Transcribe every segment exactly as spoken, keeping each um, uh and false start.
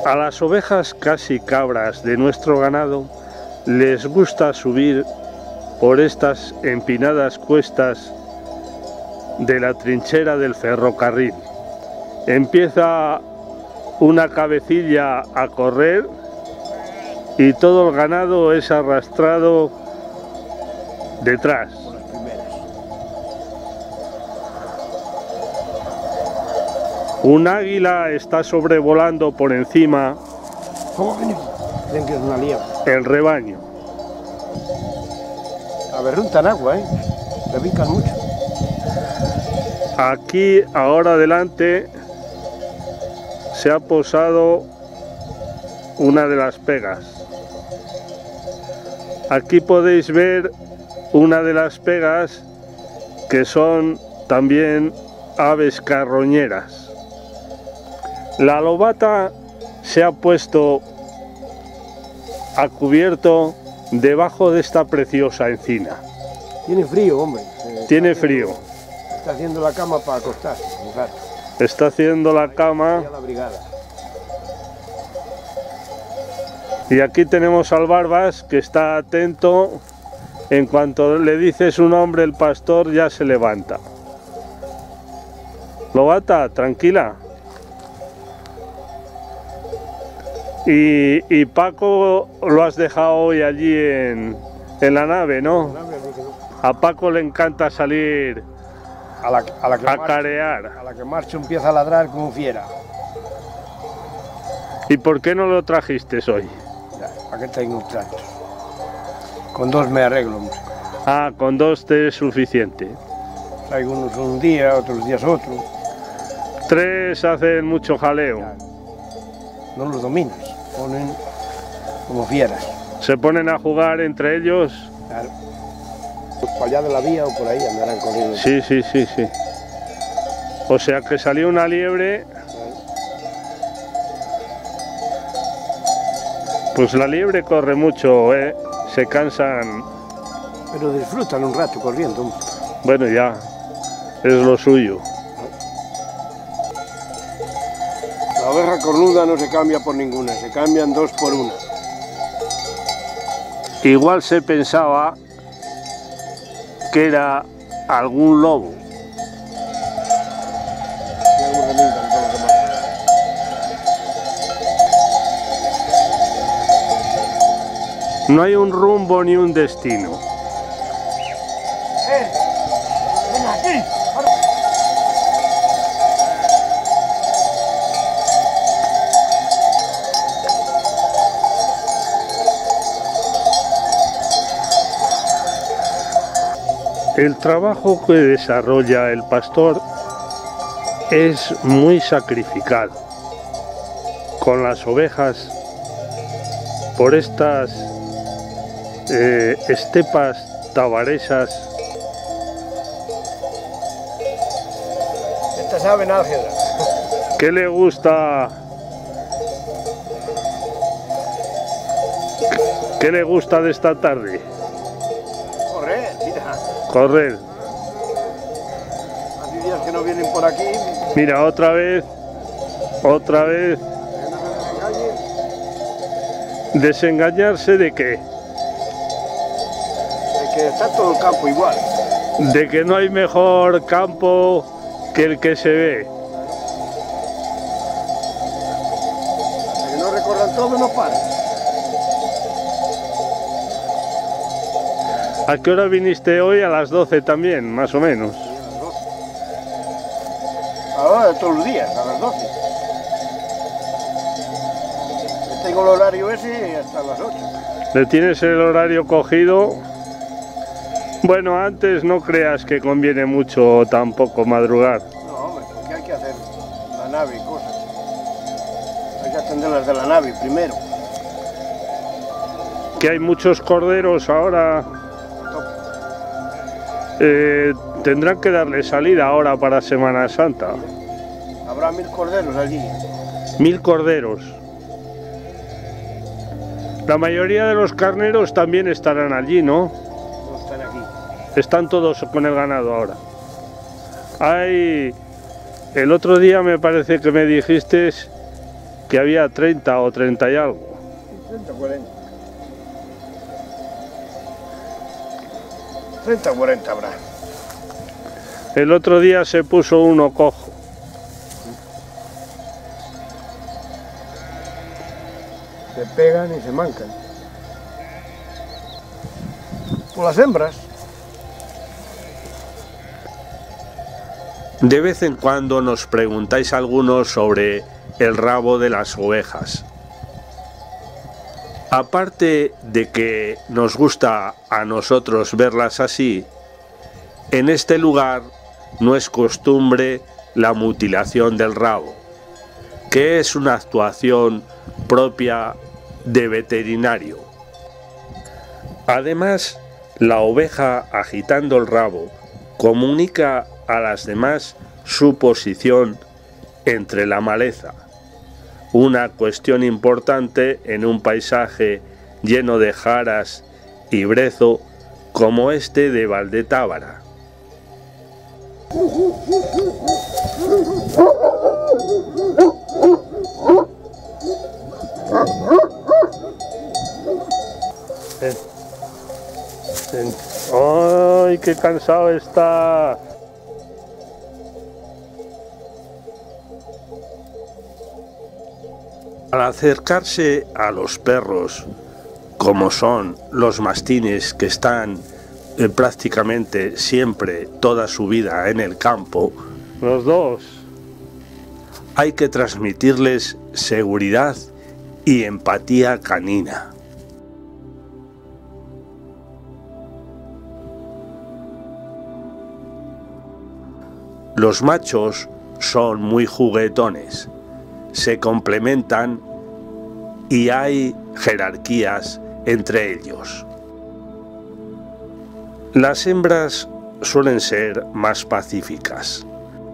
A las ovejas casi cabras de nuestro ganado les gusta subir por estas empinadas cuestas de la trinchera del ferrocarril. Empieza una cabecilla a correr y todo el ganado es arrastrado detrás. Un águila está sobrevolando por encima el rebaño. A ver, runtan agua, ¿eh? Le brincan mucho. Aquí, ahora adelante, se ha posado una de las pegas. Aquí podéis ver una de las pegas que son también aves carroñeras. La lobata se ha puesto a cubierto debajo de esta preciosa encina. Tiene frío, hombre. Tiene frío. Está haciendo la cama para acostarse. Claro. Está haciendo la cama. La brigada. Y aquí tenemos al Barbas, que está atento. En cuanto le dice su nombre, el pastor ya se levanta. Lobata, tranquila. Y, y Paco lo has dejado hoy allí en, en la nave, ¿no? A Paco le encanta salir a, la, a, la que a marcho, carear. A la que marcho empieza a ladrar como fiera. ¿Y por qué no lo trajiste hoy? ¿Para qué tengo un tractor? Con dos me arreglo, hombre. Ah, con dos te es suficiente. Traigo unos un día, otros días otro. Tres hacen mucho jaleo. Ya, no los dominas, ponen como fieras. Se ponen a jugar entre ellos. Claro. Pues para allá de la vía o por ahí andarán corriendo. Sí, sí, sí, sí. O sea que salió una liebre. Claro. Pues la liebre corre mucho, ¿eh? Se cansan. Pero disfrutan un rato corriendo, hombre. Bueno, ya, es lo suyo. La oveja cornuda no se cambia por ninguna, se cambian dos por una. Igual se pensaba que era algún lobo. No hay un rumbo ni un destino. ¡Eh! ¡Ven aquí! El trabajo que desarrolla el pastor es muy sacrificado. Con las ovejas, por estas eh, estepas tabaresas. Esta saben álgebra. ¿Qué le gusta? ¿Qué le gusta de esta tarde? Correr, mira. Correr. Hace días que no vienen por aquí. Mira, otra vez, otra vez. ¿Desengañarse de qué? De que está todo el campo igual. De que no hay mejor campo que el que se ve. De que no recorran todo, no paran. ¿A qué hora viniste hoy? A las doce también, más o menos. Sí, a las doce. Ahora todos los días, a las doce. Tengo el horario ese hasta las ocho. ¿Le tienes el horario cogido? Bueno, antes no creas que conviene mucho tampoco madrugar. No, hombre, porque hay que hacer la nave y cosas. Hay que atender las de la nave primero. Que hay muchos corderos ahora. Eh, tendrán que darle salida ahora para Semana Santa. Habrá mil corderos allí. Mil corderos. La mayoría de los carneros también estarán allí, ¿no? No están aquí. Están todos con el ganado ahora. Hay... El otro día me parece que me dijiste que había treinta o treinta y algo. treinta, cuarenta. treinta o cuarenta habrá. El otro día se puso uno cojo. Se pegan y se mancan. Por las hembras. De vez en cuando nos preguntáis algunos sobre el rabo de las ovejas. Aparte de que nos gusta a nosotros verlas así, en este lugar no es costumbre la mutilación del rabo, que es una actuación propia de veterinario. Además, la oveja agitando el rabo comunica a las demás su posición entre la maleza, una cuestión importante en un paisaje lleno de jaras y brezo como este de Valdetábara. ¡Ay, qué cansado está! Al acercarse a los perros, como son los mastines que están eh, prácticamente siempre toda su vida en el campo, los dos, hay que transmitirles seguridad y empatía canina. Los machos son muy juguetones, se complementan y hay jerarquías entre ellos. Las hembras suelen ser más pacíficas.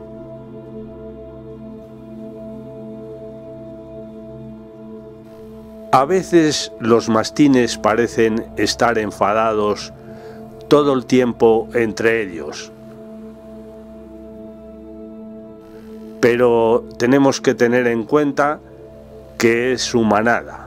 A veces los mastines parecen estar enfadados todo el tiempo entre ellos. Pero tenemos que tener en cuenta que es su manada.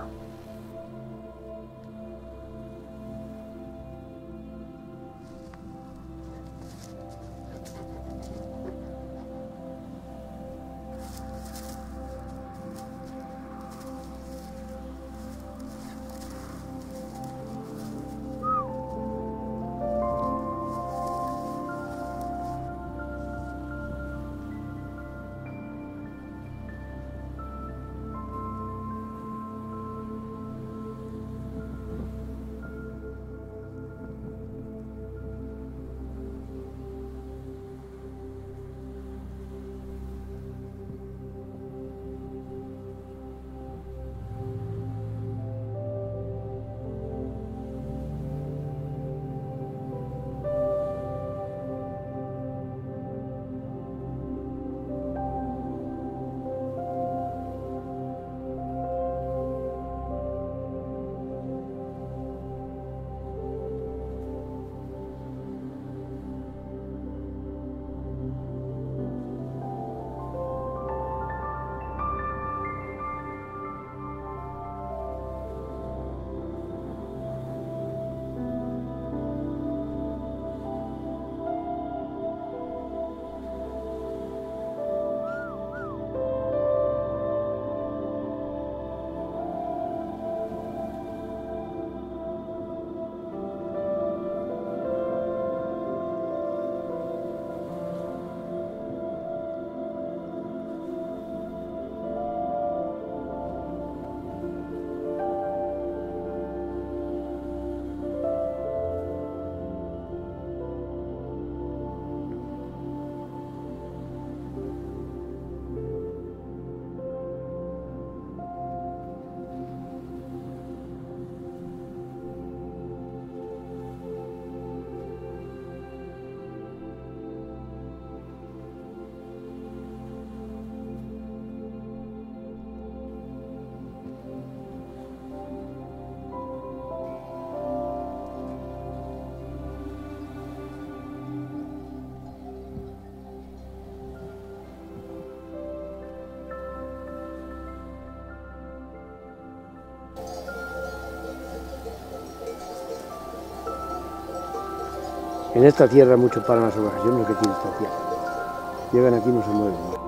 En esta tierra mucho paran las ovejas, yo no sé qué tiene esta tierra. Llegan aquí y no se mueven.